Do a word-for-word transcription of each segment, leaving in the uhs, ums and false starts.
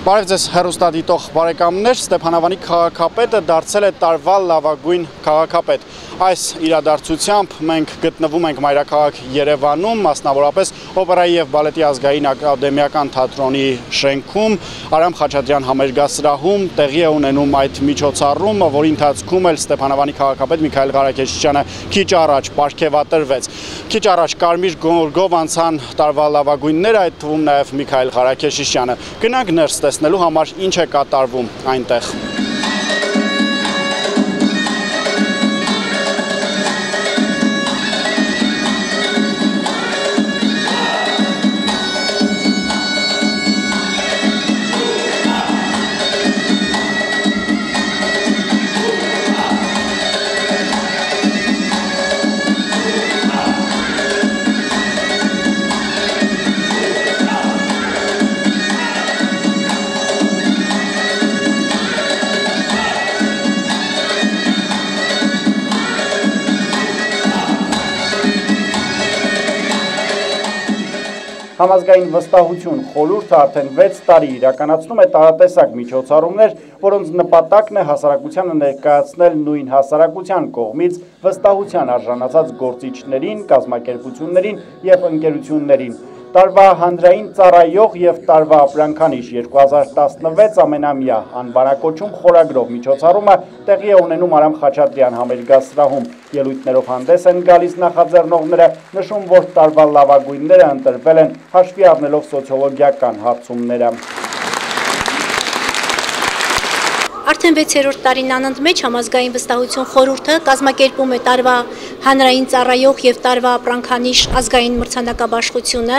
Բարև ձեզ հեռուստադիտող բարեկամներ, Ստեփանավանի քաղաքապետը դարձել է տարվա լավագույն քաղաքապետ։ Այս իրադարձությամբ մենք գտնվում ենք մայրաքաղաք Երևանում, մասնավորապես Օպերայի և բալետի ազգային ակադեմիական թատրոնի շենքում, Արամ Խաչատրյան համերգասրահում տեղի է ունենում այդ միջոցառումը, որի ընթացքում էլ Ստեփանավանի քաղաքապետ Միքայել Ղարաքեշիշյանը քիչ առաջ պարգևատրվեց։ Քիչ առաջ կարմիր գորգով անցան տարվա լավագույնները, այդ թվում նաև Միքայել Ղարաքեշիշյանը։ Գնանք ներս տեսնելու համար ինչ է կատարվում այնտեղ։ Համազգային վստահություն խորհուրդը արդեն վեց տարի իրականացնում է տարատեսակ միջոցառումներ, որոնց նպատակն է հասարակությանը ներկայացնել նույն հասարակության կողմից վստահության արժանացած գործիչներին, կազմակերպություններին և ընկերություններին։ Տարվա հանրային ծառայող և տարվա ապրանքանիշ երկու հազար տասնվեց ամենամյա անվանակոչում խորագրով միջոցառումը տեղի է ունենում Արամ Խաչատրյան համերգասրահում։ Ելույթներով հանդես են գալիս նախաձեռնողները, նշում, որ տարվա լավագույնները ընտրվել են հաշվի առնելով սոցիոլոգիական հարցումները։ Արդեն վեցերորդ տարին անընդմեջ համազգային վստահություն խորհուրդը կազմակերպում է տարվա հանրային ծառայող և տարվա ապրանքանիշ ազգային մրցանակաբաշխությունը։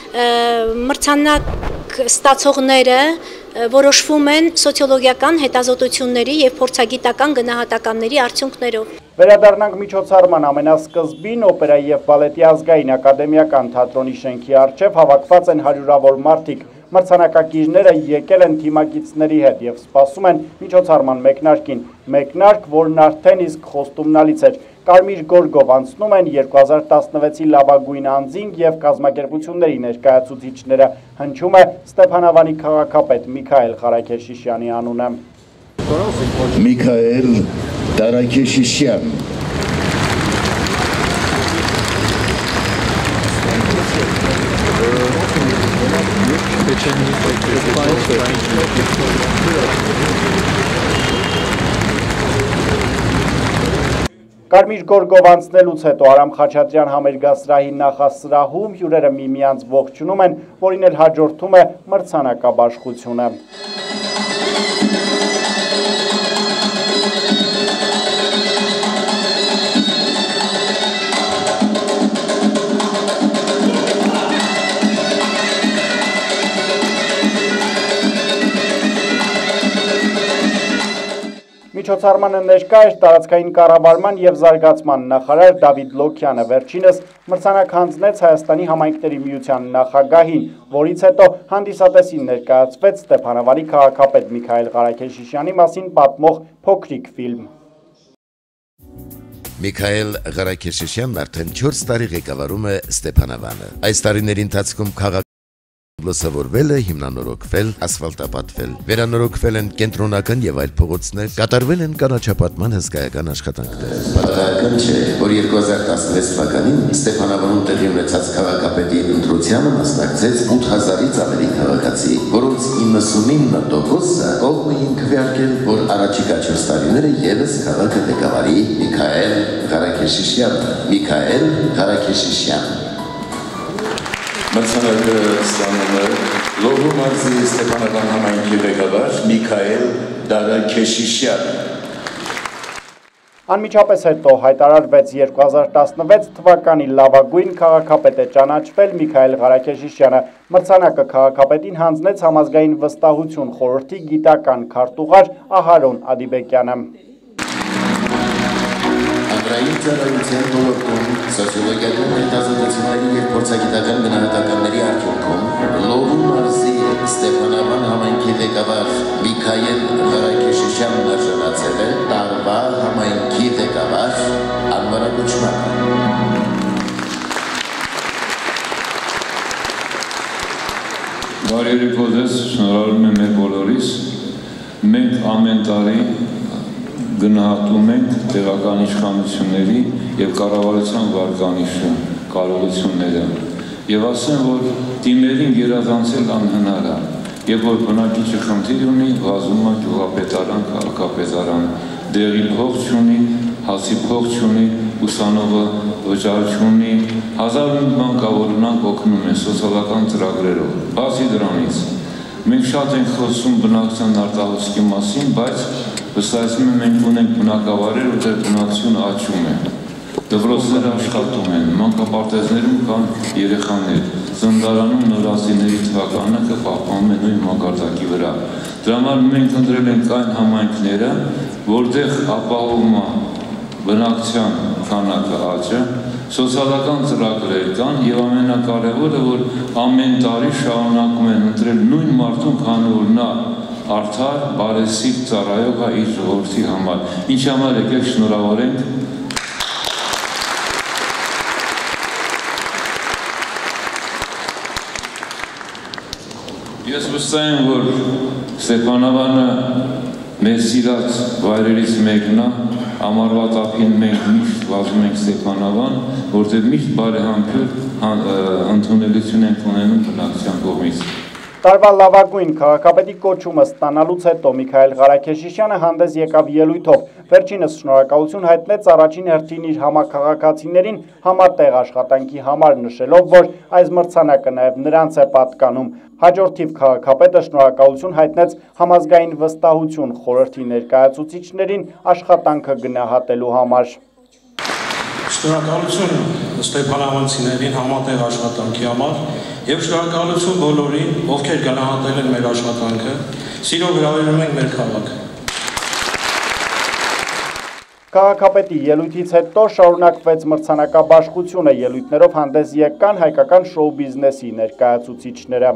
Մրցանակ ստացողները որոշվում են սոցիոլոգիական հետազոտությունների և փորձագիտական գնահատականների արդյունքներով։ Վերադառնանք միջոցառման ամենասկզբին, Օպերայի և բալետի ազգային ակադեմիական թատրոնի շենքի առջև հավաքված են հարյուրավոր մարդիկ։ Մրցանակակիրները եկել են թիմակիցների հետ և սպասում են միջոցառման մեկնարկին, մեկնարկ, որն արդեն իսկ խոստումնալից էր։ Կարմիր գորգով անցնում են երկու հազար տասնվեցի լավագույն անձինք և կազմակերպությունների ներկայացուցիչները։ Հնչում է Ստեփանավանի քաղաքապետ Միքայել Ղարաքեշիշյանի անունը։ Միքայել Ղարաքեշիշյան։ Կարմիր գորգով անցնելուց հետո Արամ Խաչատրյան համերգասրահի նախասրահում հյուրերը միմյանց ողջունում են, որին էլ հաջորդում է մրցանակաբաշխությունը։ Միջոցառմանը ներկա էր տարածքային կառավարման և զարգացման նախարար Դավիթ Լոքյանը, վերջինս մրցանակ հանձնեց Հայաստանի համայնքների միության նախագահին, որից հետո հանդիսատեսին ներկայացվեց Ստեփանավանի քաղաքապետ Միքայել Ղարաքեշիշյանի մասին պատմող փոքրիկ ֆիլմ։ Միքայել Ղարաքեշիշյանն արդեն չորս տարի ղեկավարում է Ստեփանավանը։ Այս տարիների ընթացքում քաղաք լուսավորվել է, հիմնանորոգվել, ասֆալտապատվել, վերանորոգվել են կենտրոնական և այլ փողոցներ, կատարվել են կանաչապատման հսկայական աշխատանքներ։ Պատահական չէ, որ երկու հազար տասնվեց թվականին Ստեփանավանում տեղի ունեցած քաղաքապետի ընտրությանը մասնակցեց ութ հազարից ավելի քաղաքացի, որոնց իննսունինը տոկոսը կողմ էին քվեարկել, որ առաջիկա չորս տարիները ևս քաղաքը ղեկավարի Միքայել Ղարաքեշիշյանը։ Միքայել Ղարաքեշիշյան։ Մրցանակը ստանում է Լոռու մարզի Ստեփանավան համայնքի ղեկավար Միքայել Ղարաքեշիշյանը։ Անմիջապես հետո հայտարարվեց երկու հազար տասնվեց թվականի լավագույն քաղաքապետ է ճանաչվել Միքայել Ղարաքեշիշյանը։ Մրցանակը քաղաքապետին հանձնեց Համազգային վստահություն խորհրդի գիտական քարտուղար Ահարոն Ադիբեկյանը։ Հանրային ծառայության ոլորտում սոցիոլոգիական հետազոտությունների և փորձագիտական գնահատականների արդյունքում Լոռու մարզի Ստեփանավան համայնքի ղեկավար Միքայել Ղարաքեշիշյանն արժանացել է տարվա համայնքի ղեկավար անվանակոչման։ Բարերիք ոդես, շնորհալում եմ մեր բոլորիս, մենք ամեն տարի գնահատում ենք տեղական իշխանությունների և կառավարության վարկանիշը, կարողությունները և ասեմ, որ թիմերին գերազանցել անհնար է և որ բնակիչը խնդիր ունի, վազում է գյուղապետարան, քաղաքապետարան, դեղի փող չունի, հացի փող չունի, ուսանողը վճար չունի, հազար ու մի բան կա, որ նրանք օգնում են սոցիալական ծրագրերով։ Բացի դրանից, մենք շատ ենք խոսում բնակչության արտահոսքի մասին, բայց վստահեցնում եմ մենք ունենք բնակավայրեր, որտեղ բնակչությունը աճում է։ Դպրոցները աշխատում են, մանկապարտեզներում կան երեխաներ, ծննդարանում նորածինների թվականը կպահպանում է նույն մակարդակի վրա։ Դրա համար մենք ընտրել ենք այն համայնքները, որտեղ ապահովում է բնակչության քանակը աճը, սոցիալական ծրագրեր կան և ամենակարևորը, որ ամեն տարի շարունակում են ընտրել նույն մարդուն, քանի որ նա արդար, բարեսիկ ծառայող է իր ժողովրդի համար։ Ինչ համար եկեք շնորհավորենք։ Ես վստահ եմ, որ Ստեփանավանը մեր սիրած վայրերից մեկն է, ամառվա տափին մենք միշտ վազում ենք Ստեփանավան, որտեղ միշտ բարեհամբույր ընդունելություն ենք ունենում բնակչության կողմից։ Տարվա լավագույն քաղաքապետի կոչումը ստանալուց հետո Միքայել Ղարաքեշիշյանը հանդես եկավ ելույթով։ Վերջինս շնորհակալություն հայտնեց առաջին հերթին իր համակարգացիներին համատեղ աշխատանքի համար, նշելով, որ այս մրցանակը նաև նրանց է պատկանում։ Հաջորդ թիվ քաղաքապետը շնորհակալություն հայտնեց համազգային վստահություն խորհրդի ներկայացուցիչներին աշխատանքը գնահատելու համար։ Շնորհակալություն ստեփանավանցիներին համատեղ աշխատանքի համար և շնորհակալություն բոլորին, ովքեր գնահատել են մեր աշխատանքը, սիրով հրավիրում ենք մեր քաղաքը։ Քաղաքապետի ելույթից հետո շարունակվեց մրցանակաբաշխությունը, ելույթներով հանդես եկան հայկական շոու բիզնեսի ներկայացուցիչները։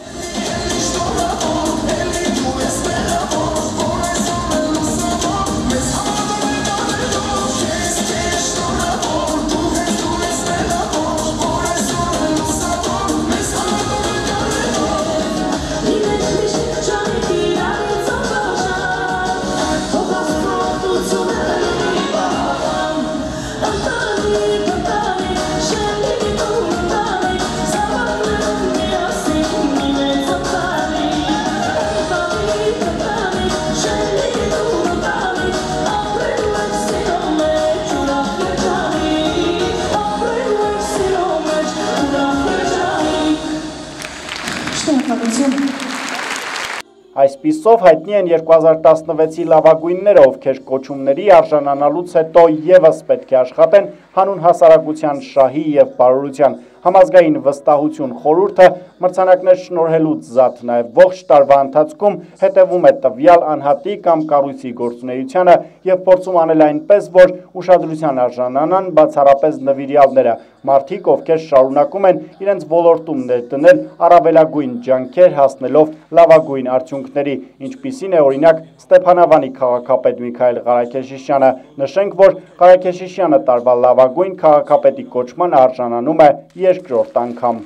Այսպիսով հայտնի են երկու հազար տասնվեցի լավագույնները, ովքեր կոչումների արժանանալուց հետո ևս պետք է աշխատեն հանուն հասարակության շահի և բարօրության։ Համազգային վստահություն խորհուրդը մրցանակներ շնորհելուց զատ նաև ողջ տարվա ընթացքում հետևում է տվյալ անհատի կամ կառույցի գործունեությանը և փորձում անել այնպես, որ ուշադրության արժանանան բացառապես նվիրյալները, մարդիկ, ովքեր շարունակում են իրենց ոլորտում ներդնել առավելագույն ջանքեր հասնելով լավագույն արդյունքների, ինչպիսին է օրինակ Ստեփանավանի քաղաքապետ Միքայել Ղարաքեշիշյանը։ Նշենք, որ Ղարաքեշիշյանը տարվա լավագույն քաղաքապետի կոչման արժանանում է երկրորդ անգամ։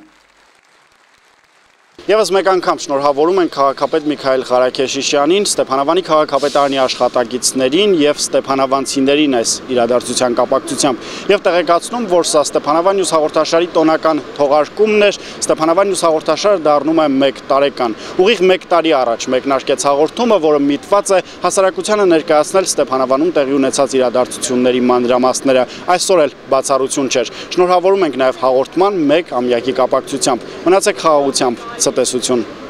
Եվս մեկ անգամ շնորհավորում են քաղաքապետ Միքայել Ղարաքեշիշյանին, Ստեփանավանի քաղաքապետարանի աշխատակիցներին և ստեփանավանցիներին այս իրադարձության կապակցությամբ և տեղեկացնում, որ սա Ստեփանավան Նյուզ հաղորդաշարի տոնական թողարկումն էր, Ստեփանավան Նյուզ հաղորդաշարը դառնում է մեկ տարեկան։ Ուղիղ մեկ տարի առաջ մեկնարկեց հաղորդումը, որը միտված է հասարակությանը ներկայացնել Ստեփանավանում տեղի ունեցած իրադարձությունների մանրամասները, այսօր էլ բացառություն չէր։ Շնորհավորում ենք նաև հաղորդման մեկ ամյակի կապակցությամբ։ Մնացեք խաղաղությամբ, ցտեսություն։